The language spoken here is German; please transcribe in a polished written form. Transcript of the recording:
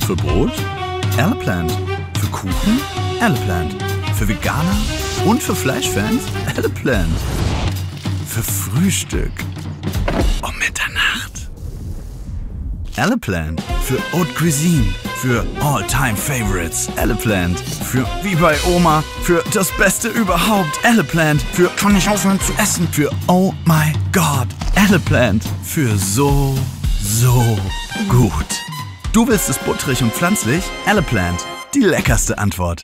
für Brot? Eleplant. Für Kuchen? Eleplant. Für Veganer und für Fleischfans? Eleplant. Für Frühstück um Mitternacht. Eleplant. Für Haute Cuisine. Für All-Time Favorites. Eleplant. Für wie bei Oma. Für das Beste überhaupt. Eleplant. Für kann nicht aufhören zu essen. Für Oh my God. Eleplant. Für so gut. Du willst es butterig und pflanzlich? Eleplant. Die leckerste Antwort.